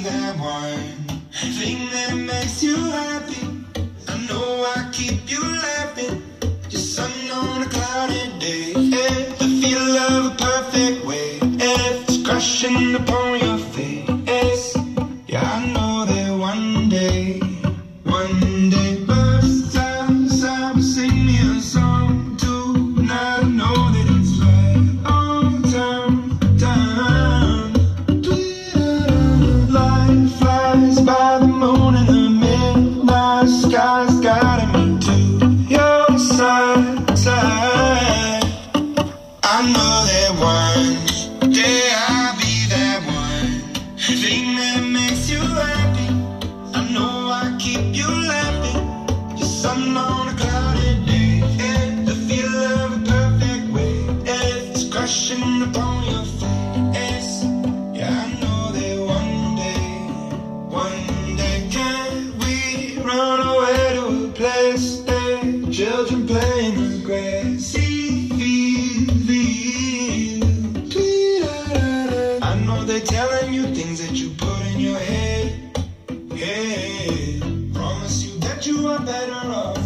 that one thing that makes you happy. I know I keep you laughing. Just sun on a cloudy day. The feel of a perfect way. It's crushing upon your face. Yeah, I know that one day birds outside will sing me a song too. And I know that it's right on time. Light flies by the moon in the midnight sky's guiding me to your side. I know that one day I'll be that one thing that makes you happy. I know I keep you laughing. Just sun on a cloudy day. The feel of a perfect way. It's crushing upon your face. Yeah, I know that one day can we run away to a place where children play in the grass. I know they're telling you things that you put in your head. Hey, promise you that you are better off.